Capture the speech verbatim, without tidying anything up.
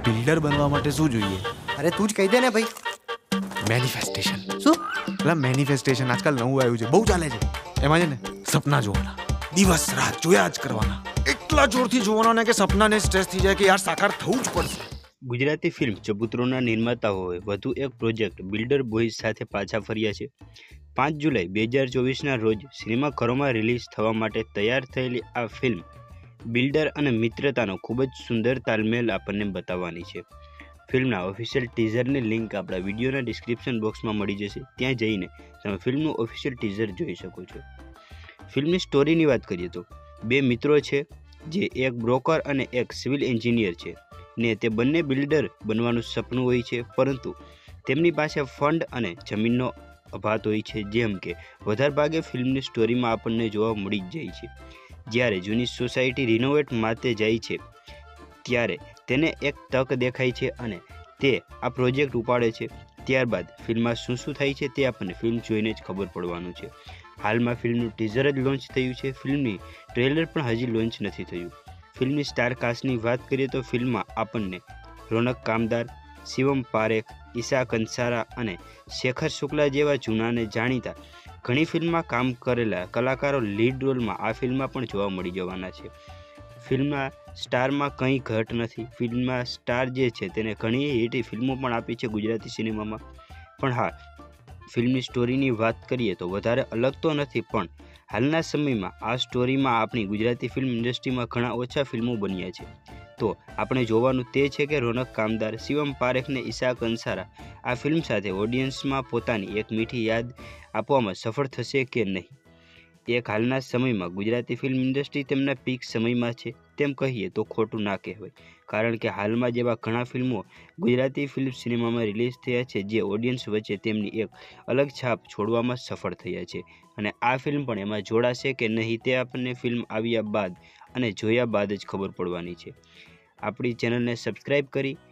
Builder બનવા માટે શું જોઈએ? અરે તું જ કહી દે ને ભાઈ. મેનિફેસ્ટેશન. શું? એટલે મેનિફેસ્ટેશન આજકાલ નવું આવ્યું છે, બહુ ચાલે છે. એમાં છે ને સપના જોવાના, દિવસ રાત જોયા જ કરવાના, એટલા જોરથી જોવાના ને કે સપનાને સ્ટ્રેસ થઈ જાય કે યાર સાકાર થવું જ પડશે. ગુજરાતી ફિલ્મ ચબૂતરોના નિર્માતાઓએ વધુ એક પ્રોજેક્ટ બિલ્ડર બોયઝ સાથે પાછા ફર્યા છે. પાંચ જુલાઈ બે હજાર ચોવીસના રોજ સિનેમાઘરોમાં રિલીઝ થવા માટે તૈયાર થયેલી આ ફિલ્મ બિલ્ડર અને મિત્રતાનો ખૂબ જ સુંદર તાલમેલ આપણને બતાવવાની છે. ફિલ્મના ઓફિશિયલ ટીઝરની લિંક આપણા વિડીયોના ડિસ્ક્રિપ્શન બોક્સમાં મળી જશે. ત્યાં જઈને તમે ફિલ્મનું ઓફિશિયલ ટીઝર જોઈ શકો છો. ફિલ્મની સ્ટોરીની વાત કરીએ તો બે મિત્રો છે જે એક બ્રોકર અને એક સિવિલ એન્જિનિયર છે ને તે બંને બિલ્ડર બનવાનું સપનું હોય છે, પરંતુ તેમની પાસે ફંડ અને જમીનનો અભાવ હોય છે. જેમ કે વધારે ભાગે ફિલ્મની સ્ટોરીમાં આપણને જોવા મળી જ જાય છે. જ્યારે જૂની સોસાયટી રિનોવેટ માટે જાય છે ત્યારે તેને એક તક દેખાય છે અને તે આ પ્રોજેક્ટ ઉપાડે છે. ત્યારબાદ ફિલ્મમાં શું શું થાય છે તે આપણને ફિલ્મ જોઈને જ ખબર પડવાનું છે. હાલમાં ફિલ્મનું ટીઝર જ લોન્ચ થયું છે. ફિલ્મની ટ્રેલર પણ હજી લોન્ચ નથી થયું. ફિલ્મની સ્ટાર કાસ્ટની વાત કરીએ તો ફિલ્મમાં આપણને રોનક કામદાર, શિવમ પારેખ, ઈશા કંસારા અને શેખર શુક્લા જેવા જૂનાને જાણીતા ઘણી ફિલ્મમાં કામ કરેલા કલાકારો લીડ રોલમાં આ ફિલ્મમાં પણ જોવા મળી જવાના છે. ફિલ્મના સ્ટારમાં કંઈ ઘટ નથી. ફિલ્મમાં સ્ટાર જે છે તેને ઘણી હિટ ફિલ્મો પણ આપી છે ગુજરાતી સિનેમામાં. પણ હા, ફિલ્મની સ્ટોરીની વાત કરીએ તો વધારે અલગ તો નથી, પણ હાલના સમયમાં આ સ્ટોરીમાં આપણી ગુજરાતી ફિલ્મ ઇન્ડસ્ટ્રીમાં ઘણા ઓછા ફિલ્મો બન્યા છે. તો આપણે જોવાનું તે છે કે રોનક કામદાર, શિવમ પારેખ ને ઈશા કંસારા આ ફિલ્મ સાથે ઓડિયન્સમાં પોતાની એક મીઠી યાદ આપવામાં સફળ થશે કે નહીં. એક હાલના સમયમાં ગુજરાતી ફિલ્મ ઇન્ડસ્ટ્રી તેમના પીક સમયમાં છે તેમ કહીએ તો ખોટું ના કહેવાય, કારણ કે હાલમાં જેવા ઘણા ફિલ્મો ગુજરાતી ફિલ્મ સિનેમામાં રિલીઝ થયા છે જે ઓડિયન્સ વચ્ચે તેમની એક અલગ છાપ છોડવામાં સફળ થયા છે. અને આ ફિલ્મ પણ એમાં જોડાશે કે નહીં તે આપણને ફિલ્મ આવ્યા બાદ અને જોયા બાદ જ ખબર પડવાની છે. આપણી ચેનલને સબસ્ક્રાઈબ કરી